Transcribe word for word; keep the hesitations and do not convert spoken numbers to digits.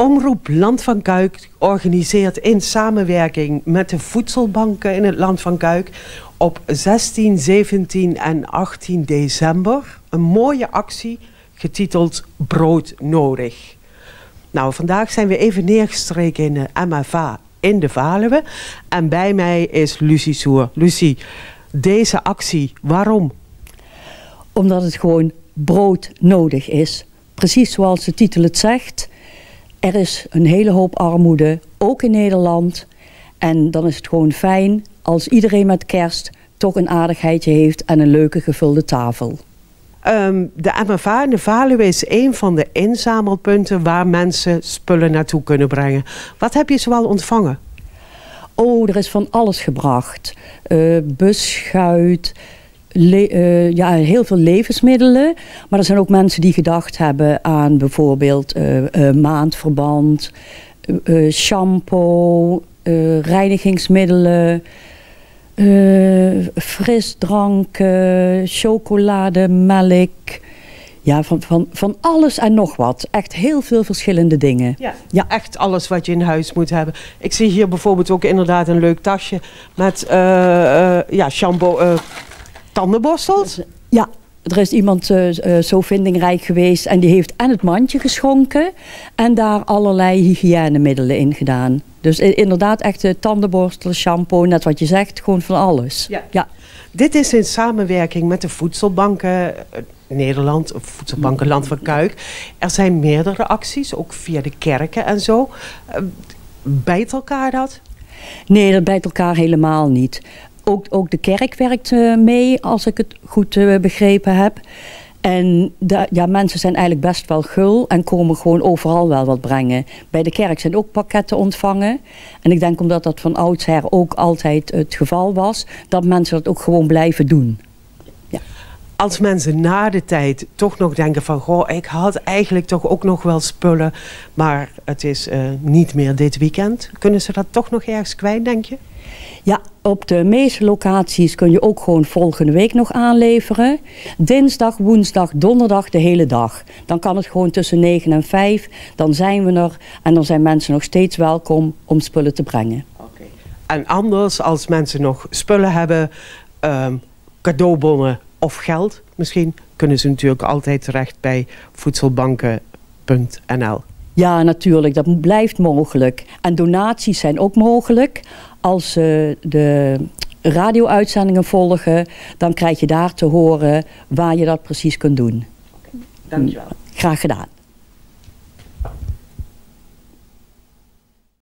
Omroep Land van Cuijk organiseert in samenwerking met de voedselbanken in het Land van Cuijk op zestien, zeventien en achttien december een mooie actie getiteld Brood Nodig. Nou, vandaag zijn we even neergestreken in de M F A in de Valuwe en bij mij is Lucie Soer. Lucie, deze actie, waarom? Omdat het gewoon brood nodig is. Precies zoals de titel het zegt. Er is een hele hoop armoede, ook in Nederland. En dan is het gewoon fijn als iedereen met kerst toch een aardigheidje heeft en een leuke gevulde tafel. Um, de M F A in de Valuwe is een van de inzamelpunten waar mensen spullen naartoe kunnen brengen. Wat heb je zoal ontvangen? Oh, er is van alles gebracht. Uh, beschuit, le uh, ja, heel veel levensmiddelen. Maar er zijn ook mensen die gedacht hebben aan bijvoorbeeld uh, uh, maandverband, uh, uh, shampoo, uh, reinigingsmiddelen, uh, frisdranken, chocolade, melk. Ja, van, van, van alles en nog wat. Echt heel veel verschillende dingen. Ja, ja, echt alles wat je in huis moet hebben. Ik zie hier bijvoorbeeld ook inderdaad een leuk tasje met uh, uh, ja, shampoo, uh, tandenborstels. Ja, er is iemand uh, uh, zo vindingrijk geweest en die heeft en het mandje geschonken en daar allerlei hygiënemiddelen in gedaan. Dus inderdaad echt uh, tandenborstel, shampoo, net wat je zegt, gewoon van alles. Ja. Ja. Dit is in samenwerking met de voedselbanken Nederland, of voedselbanken Land van Cuijk. Er zijn meerdere acties, ook via de kerken en zo. Bijt elkaar dat? Nee, dat bijt elkaar helemaal niet. Ook, ook de kerk werkt uh, mee, als ik het goed uh, begrepen heb. En de, ja, mensen zijn eigenlijk best wel gul en komen gewoon overal wel wat brengen. Bij de kerk zijn ook pakketten ontvangen. En ik denk omdat dat van oudsher ook altijd het geval was, dat mensen dat ook gewoon blijven doen. Ja. Als mensen na de tijd toch nog denken van, goh, ik had eigenlijk toch ook nog wel spullen, maar het is uh, niet meer dit weekend. Kunnen ze dat toch nog ergens kwijt, denk je? Ja, op de meeste locaties kun je ook gewoon volgende week nog aanleveren. Dinsdag, woensdag, donderdag de hele dag. Dan kan het gewoon tussen negen en vijf. Dan zijn we er en dan zijn mensen nog steeds welkom om spullen te brengen. Okay. En anders, als mensen nog spullen hebben, um, cadeaubonnen of geld misschien, kunnen ze natuurlijk altijd terecht bij voedselbanken punt n l. Ja, natuurlijk. Dat blijft mogelijk. En donaties zijn ook mogelijk. Als ze uh, de radio-uitzendingen volgen, dan krijg je daar te horen waar je dat precies kunt doen. Okay. Dankjewel. Graag gedaan.